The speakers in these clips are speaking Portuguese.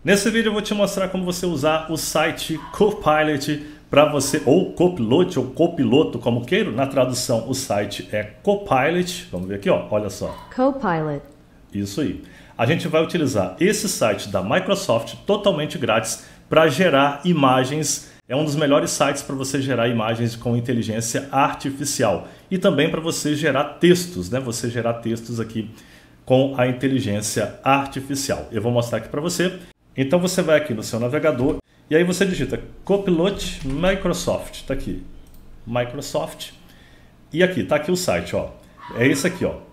Nesse vídeo eu vou te mostrar como você usar o site Copilot para você, ou Copilot, ou Copiloto, como queira. Na tradução, o site é Copilot. Vamos ver aqui, ó, olha só. Copilot. Isso aí. A gente vai utilizar esse site da Microsoft totalmente grátis para gerar imagens. É um dos melhores sites para você gerar imagens com inteligência artificial. E também para você gerar textos, né? Você gerar textos aqui com a inteligência artificial. Eu vou mostrar aqui para você. Então você vai aqui no seu navegador e aí você digita Copilot Microsoft, tá aqui, Microsoft, e aqui, tá aqui o site, ó, é esse aqui, ó,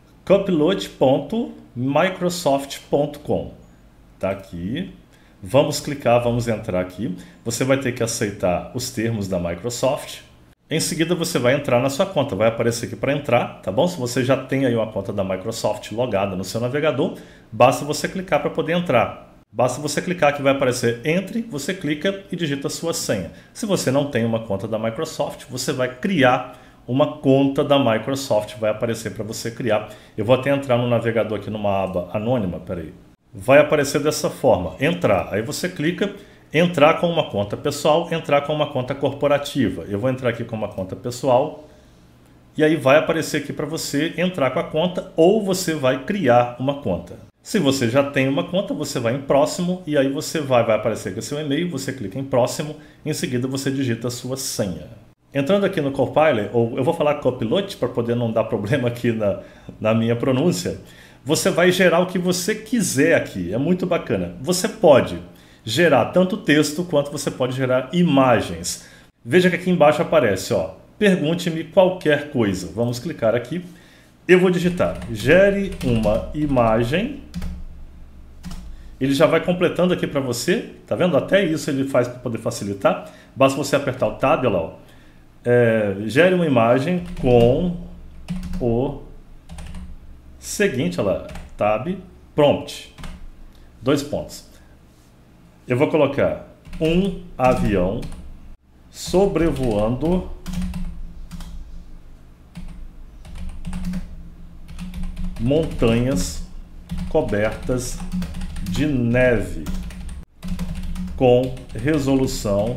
copilot.microsoft.com, tá aqui, vamos clicar, vamos entrar aqui, você vai ter que aceitar os termos da Microsoft, em seguida você vai entrar na sua conta, vai aparecer aqui para entrar, tá bom? Se você já tem aí uma conta da Microsoft logada no seu navegador, basta você clicar para poder entrar. Basta você clicar que vai aparecer entre, você clica e digita a sua senha. Se você não tem uma conta da Microsoft, você vai criar uma conta da Microsoft, vai aparecer para você criar. Eu vou até entrar no navegador aqui numa aba anônima, peraí. Vai aparecer dessa forma, entrar. Aí você clica, entrar com uma conta pessoal, entrar com uma conta corporativa. Eu vou entrar aqui com uma conta pessoal. E aí vai aparecer aqui para você entrar com a conta ou você vai criar uma conta. Se você já tem uma conta, você vai em próximo e aí você vai aparecer aqui seu e-mail, você clica em próximo, em seguida você digita a sua senha. Entrando aqui no Copilot, ou eu vou falar Copilot para poder não dar problema aqui na minha pronúncia, você vai gerar o que você quiser aqui, é muito bacana. Você pode gerar tanto texto quanto você pode gerar imagens. Veja que aqui embaixo aparece, ó, pergunte-me qualquer coisa. Vamos clicar aqui. Eu vou digitar, gere uma imagem. Ele já vai completando aqui para você. Tá vendo? Até isso ele faz para poder facilitar. Basta você apertar o Tab, olha lá, ó. Gere uma imagem com o seguinte, olha lá, Tab, Prompt. 2 pontos. Eu vou colocar um avião sobrevoando montanhas cobertas de neve com resolução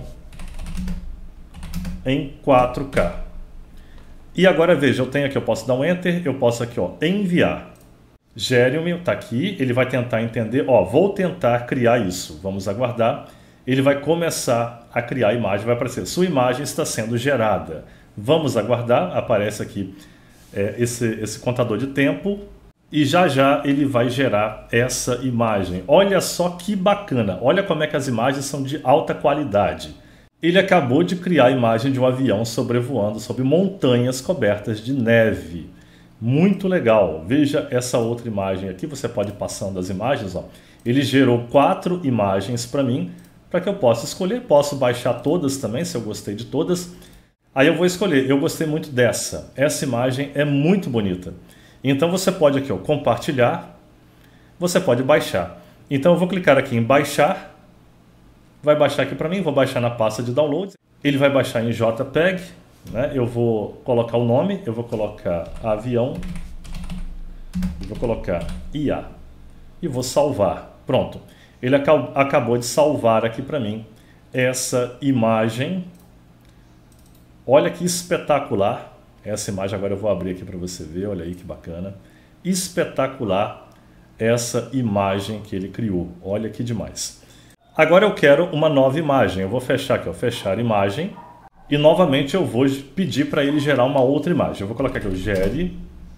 em 4K. E agora veja, eu tenho aqui, eu posso dar um Enter, eu posso aqui, ó, enviar. Gere-me, tá aqui, ele vai tentar entender, ó, vou tentar criar isso, vamos aguardar. Ele vai começar a criar a imagem, vai aparecer, sua imagem está sendo gerada. Vamos aguardar, aparece aqui esse contador de tempo e já já ele vai gerar essa imagem. Olha só que bacana, olha como é que as imagens são de alta qualidade. Ele acabou de criar a imagem de um avião sobrevoando sobre montanhas cobertas de neve. Muito legal, veja essa outra imagem aqui, você pode ir passando as imagens, ó. Ele gerou 4 imagens para mim, para que eu possa escolher, posso baixar todas também, se eu gostei de todas. Aí eu vou escolher, eu gostei muito dessa, essa imagem é muito bonita. Então você pode aqui, ó, compartilhar, você pode baixar. Então eu vou clicar aqui em baixar, vai baixar aqui para mim, vou baixar na pasta de downloads, ele vai baixar em JPEG, né? Eu vou colocar o nome, eu vou colocar avião, eu vou colocar IA e vou salvar, pronto. Ele acabou de salvar aqui para mim essa imagem. Olha que espetacular essa imagem, agora eu vou abrir aqui para você ver, olha aí que bacana. Espetacular essa imagem que ele criou, olha que demais. Agora eu quero uma nova imagem, eu vou fechar aqui, ó, fechar imagem. E novamente eu vou pedir para ele gerar uma outra imagem. Eu vou colocar aqui, ó, gere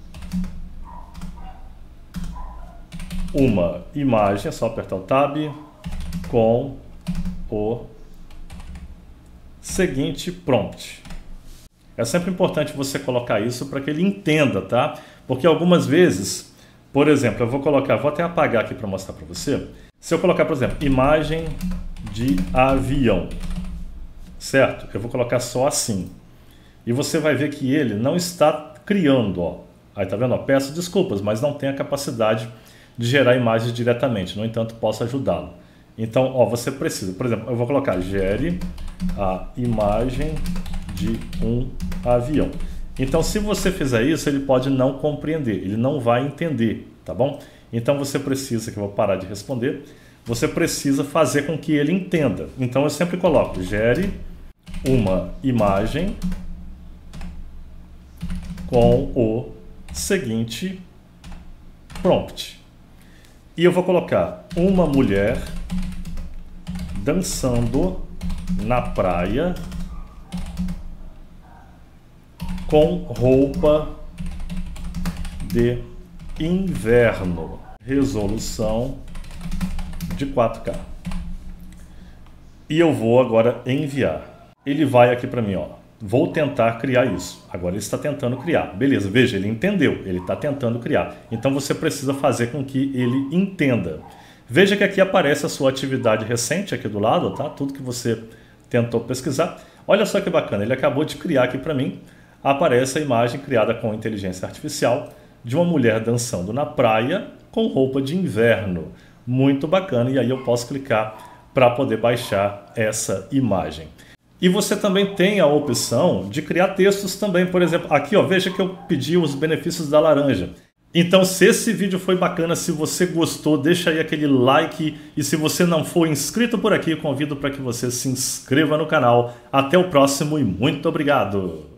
uma imagem, é só apertar o Tab, com o seguinte prompt. É sempre importante você colocar isso para que ele entenda, tá? Porque algumas vezes, por exemplo, eu vou colocar, vou até apagar aqui para mostrar para você. Se eu colocar, por exemplo, imagem de avião, certo? Eu vou colocar só assim. E você vai ver que ele não está criando, ó. Aí tá vendo? Ó, peço desculpas, mas não tem a capacidade de gerar imagens diretamente. No entanto, posso ajudá-lo. Então, ó, você precisa, por exemplo, eu vou colocar gere a imagem de um avião. Então, se você fizer isso, ele pode não compreender, ele não vai entender, tá bom? Então, você precisa, que eu vou parar de responder, você precisa fazer com que ele entenda. Então eu sempre coloco, gere uma imagem com o seguinte prompt. E eu vou colocar uma mulher dançando na praia com roupa de inverno. Resolução de 4K. E eu vou agora enviar. Ele vai aqui para mim, ó. Vou tentar criar isso. Agora ele está tentando criar. Beleza, veja, ele entendeu. Ele está tentando criar. Então você precisa fazer com que ele entenda. Veja que aqui aparece a sua atividade recente aqui do lado, tá? Tudo que você tentou pesquisar. Olha só que bacana, ele acabou de criar aqui para mim. Aparece a imagem criada com inteligência artificial de uma mulher dançando na praia com roupa de inverno. Muito bacana, e aí eu posso clicar para poder baixar essa imagem. E você também tem a opção de criar textos também, por exemplo, aqui ó, veja que eu pedi os benefícios da laranja. Então se esse vídeo foi bacana, se você gostou, deixa aí aquele like, e se você não for inscrito por aqui, convido para que você se inscreva no canal. Até o próximo e muito obrigado!